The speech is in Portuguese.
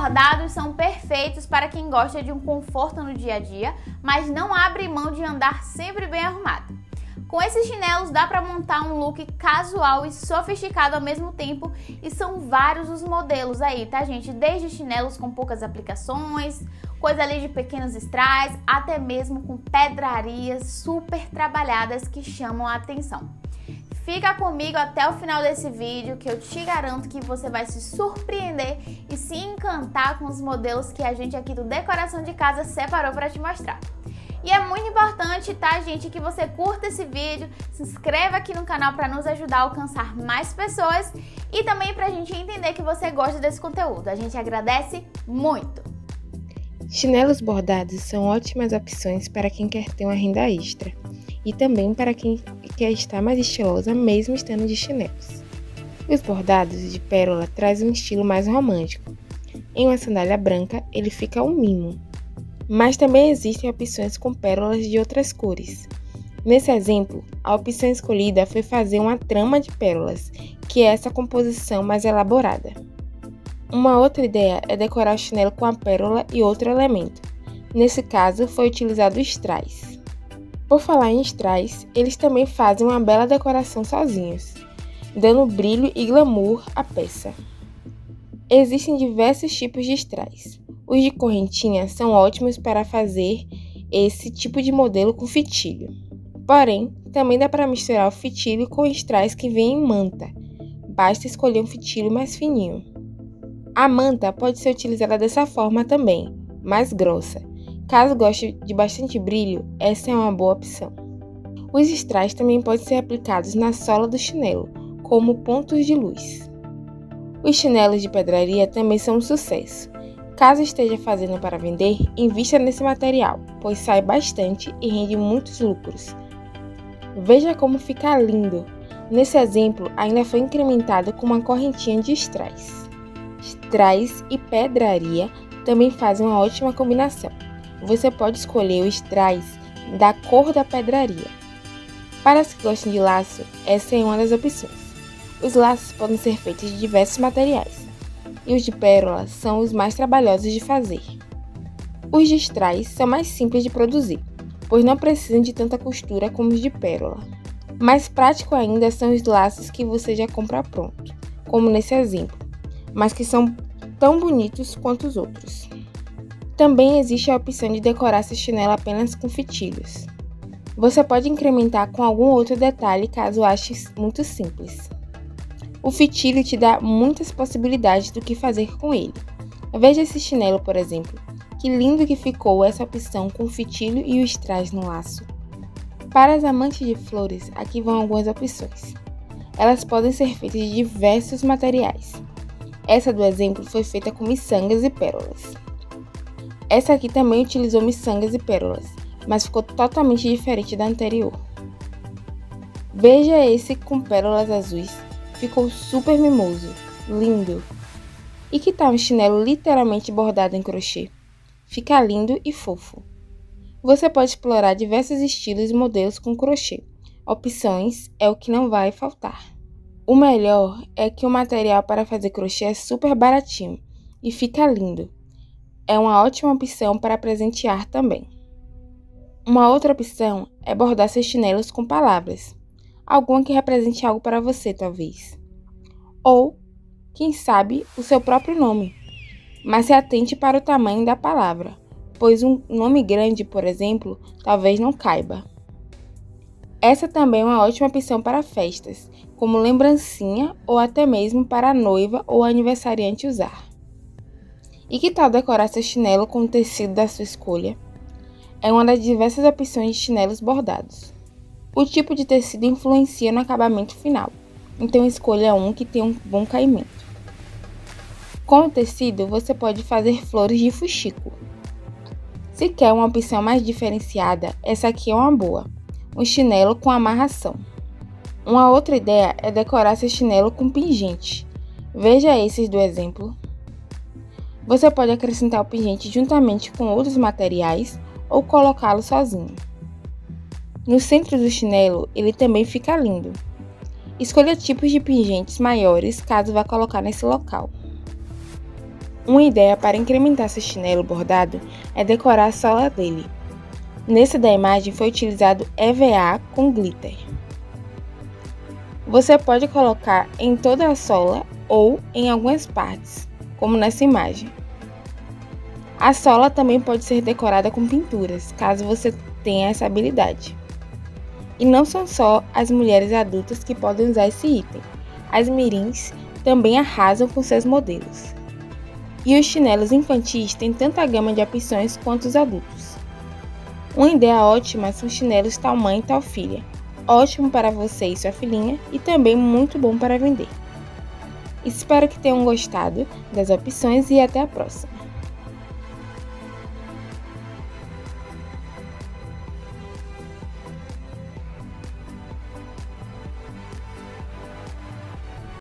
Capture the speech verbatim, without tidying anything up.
bordados são perfeitos para quem gosta de um conforto no dia a dia, mas não abre mão de andar sempre bem arrumado. Com esses chinelos dá para montar um look casual e sofisticado ao mesmo tempo, e são vários os modelos aí, tá gente? Desde chinelos com poucas aplicações, coisa ali de pequenos strass, até mesmo com pedrarias super trabalhadas que chamam a atenção. Fica comigo até o final desse vídeo que eu te garanto que você vai se surpreender e se encantar com os modelos que a gente aqui do Decoração de Casa separou para te mostrar. E é muito importante, tá, gente, que você curta esse vídeo, se inscreva aqui no canal para nos ajudar a alcançar mais pessoas e também para a gente entender que você gosta desse conteúdo. A gente agradece muito! Chinelos bordados são ótimas opções para quem quer ter uma renda extra e também para quem quer estar mais estilosa mesmo estando de chinelos. Os bordados de pérola trazem um estilo mais romântico. Em uma sandália branca, ele fica um mimo. Mas também existem opções com pérolas de outras cores. Nesse exemplo, a opção escolhida foi fazer uma trama de pérolas, que é essa composição mais elaborada. Uma outra ideia é decorar o chinelo com a pérola e outro elemento. Nesse caso, foi utilizado o strass. Por falar em strass, eles também fazem uma bela decoração sozinhos, dando brilho e glamour à peça. Existem diversos tipos de strass. Os de correntinha são ótimos para fazer esse tipo de modelo com fitilho. Porém, também dá para misturar o fitilho com strass que vem em manta. Basta escolher um fitilho mais fininho. A manta pode ser utilizada dessa forma também, mais grossa. Caso goste de bastante brilho, essa é uma boa opção. Os strass também podem ser aplicados na sola do chinelo, como pontos de luz. Os chinelos de pedraria também são um sucesso. Caso esteja fazendo para vender, invista nesse material, pois sai bastante e rende muitos lucros. Veja como fica lindo! Nesse exemplo, ainda foi incrementado com uma correntinha de strass. Strass e pedraria também fazem uma ótima combinação. Você pode escolher o strass da cor da pedraria. Para os que gostam de laço, essa é uma das opções. Os laços podem ser feitos de diversos materiais, e os de pérola são os mais trabalhosos de fazer. Os de strass são mais simples de produzir, pois não precisam de tanta costura como os de pérola. Mais prático ainda são os laços que você já compra pronto, como nesse exemplo, mas que são tão bonitos quanto os outros. Também existe a opção de decorar seu chinelo apenas com fitilhos. Você pode incrementar com algum outro detalhe caso ache muito simples. O fitilho te dá muitas possibilidades do que fazer com ele. Veja esse chinelo, por exemplo. Que lindo que ficou essa opção com o fitilho e o strass no laço. Para as amantes de flores, aqui vão algumas opções. Elas podem ser feitas de diversos materiais. Essa do exemplo foi feita com miçangas e pérolas. Essa aqui também utilizou miçangas e pérolas, mas ficou totalmente diferente da anterior. Veja esse com pérolas azuis. Ficou super mimoso, lindo. E que tal um chinelo literalmente bordado em crochê? Fica lindo e fofo. Você pode explorar diversos estilos e modelos com crochê. Opções é o que não vai faltar. O melhor é que o material para fazer crochê é super baratinho e fica lindo. É uma ótima opção para presentear também. Uma outra opção é bordar seus chinelos com palavras. Alguma que represente algo para você, talvez. Ou, quem sabe, o seu próprio nome. Mas se atente para o tamanho da palavra, pois um nome grande, por exemplo, talvez não caiba. Essa também é uma ótima opção para festas, como lembrancinha ou até mesmo para a noiva ou aniversariante usar. E que tal decorar seu chinelo com o tecido da sua escolha? É uma das diversas opções de chinelos bordados. O tipo de tecido influencia no acabamento final, então escolha um que tenha um bom caimento. Com o tecido, você pode fazer flores de fuxico. Se quer uma opção mais diferenciada, essa aqui é uma boa, um chinelo com amarração. Uma outra ideia é decorar seu chinelo com pingente. Veja esses do exemplo. Você pode acrescentar o pingente juntamente com outros materiais ou colocá-lo sozinho. No centro do chinelo, ele também fica lindo. Escolha tipos de pingentes maiores caso vá colocar nesse local. Uma ideia para incrementar seu chinelo bordado é decorar a sola dele. Nesse da imagem foi utilizado E V A com glitter. Você pode colocar em toda a sola ou em algumas partes, como nessa imagem. A sola também pode ser decorada com pinturas, caso você tenha essa habilidade. E não são só as mulheres adultas que podem usar esse item. As mirins também arrasam com seus modelos. E os chinelos infantis têm tanta gama de opções quanto os adultos. Uma ideia ótima são chinelos tal mãe e tal filha. Ótimo para você e sua filhinha e também muito bom para vender. Espero que tenham gostado das opções e até a próxima!